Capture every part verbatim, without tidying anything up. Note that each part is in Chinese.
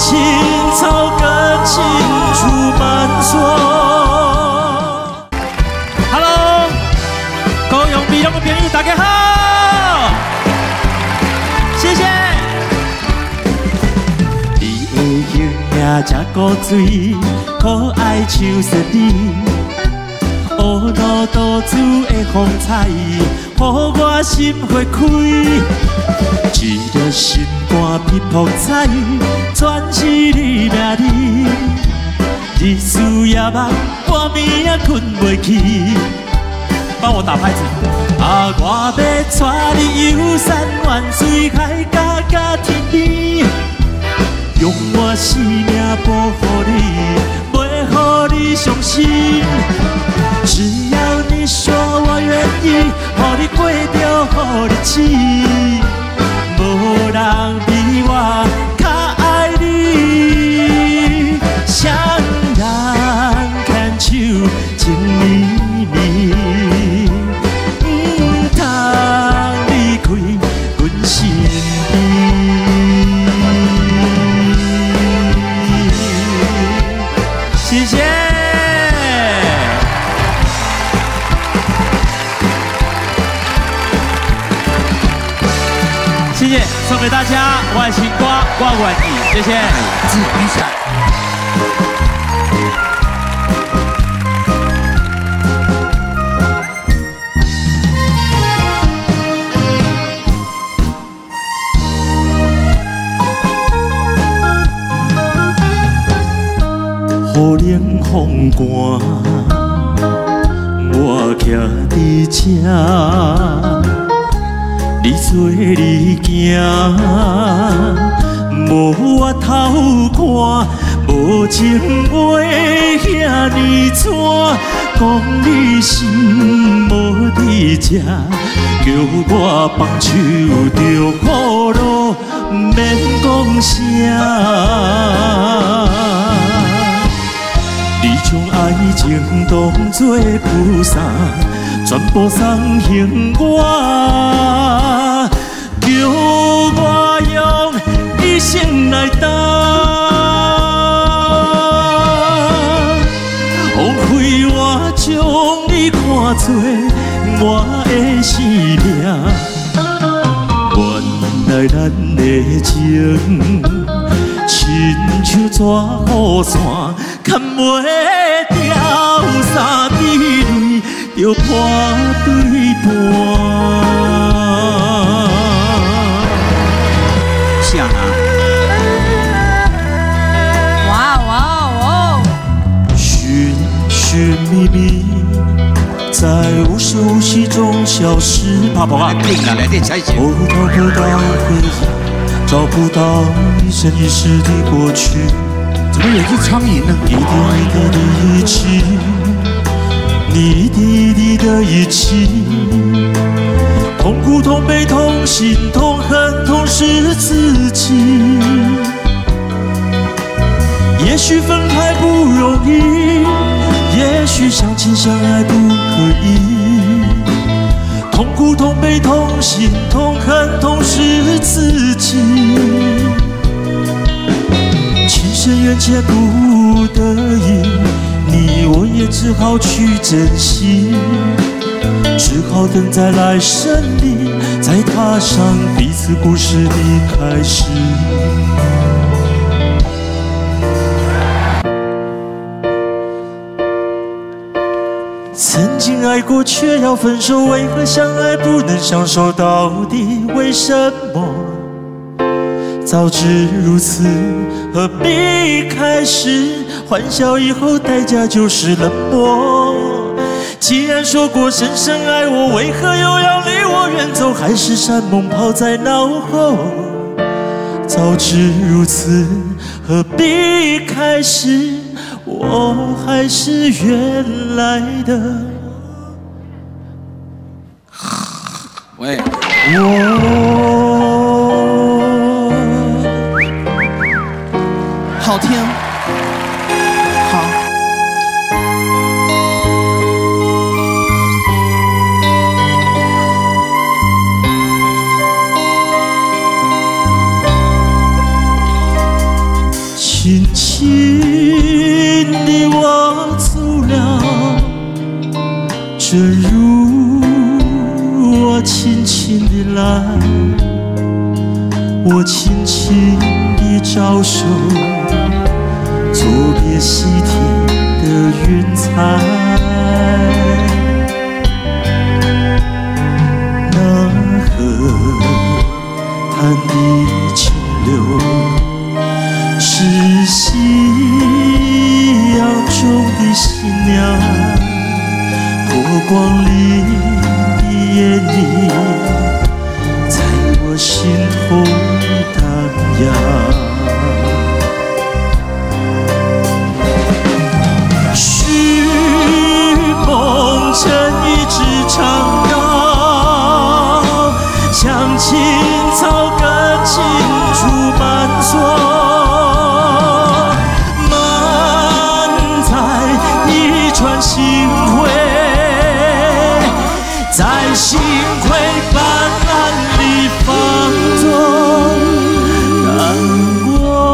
青草更青出满锁。Hello， 高雄美浓的朋友大家好，谢谢。你的形影真古锥，可爱像雪梨。 乌路多子的风采，予我心花开。一粒心肝皮肤彩，全是你名字。日思夜梦，半暝也困袂去。帮我打拍子。啊，我要带你游山玩水，海角甲天边，用我生命保护你，袂予你伤心。 只要你说我愿意，予你过着好日子，无人比我较爱你。双人牵手情绵绵，唔通离开阮身边。谢谢。 谢谢，送给大家，我的情歌，我愿意，谢谢。自比赛。雨冷风寒，我徛伫这。 你做你行，无我头看，无情袂遐尼惨。讲你心无伫这，叫我放手着好路，免讲啥。你将爱情当作菩萨。 全部送行我，叫我用一生来担，枉费我将你看作我的生命。原来咱的情，亲像纸雨伞，牵袂掉三滴泪。 要破对半，像啊！ 哇哇哇！ 寻寻觅觅，在无声无息中消失。怕不怕？ 定了，来电才行。 我找不到回忆，找不到一生一世的过去。 怎么有只苍蝇呢？ 一点一滴的一起。 你一滴一滴的一起，痛苦、痛悲、痛心、痛恨，痛失自己。也许分开不容易，也许相亲相爱不可以。痛苦、痛悲、痛心、痛恨，痛失自己。情深缘浅不得已。 你我也只好去珍惜，只好等在来生里，再踏上彼此故事的开始。曾经爱过，却要分手，为何相爱不能相守？到底为什么？ 早知如此，何必开始？欢笑以后，代价就是冷漠。既然说过深深爱我，为何又要离我远走？海誓山盟抛在脑后。早知如此，何必开始？我还是原来的喂， 我。 好听，好。 来，我轻轻地招手，作别西天的云彩。那河滩的清流，是夕阳中的新娘，波光里的眼影，在我心头荡漾。许梦成一支长篙，像青草更青处满座。幸会在幸会斑斓里放纵，但我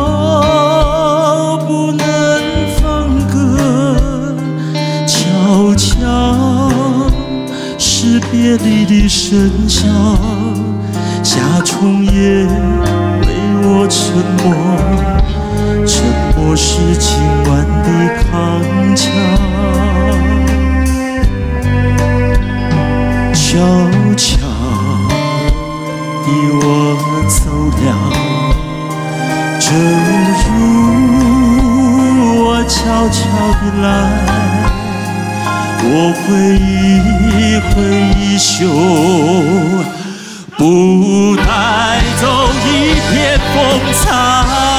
不能放歌，悄悄是别离的笙箫，夏虫也为我沉默，沉默是今晚的康桥。悄悄地我走了，正如我悄悄地来，我挥一挥衣袖，不带走一片风采。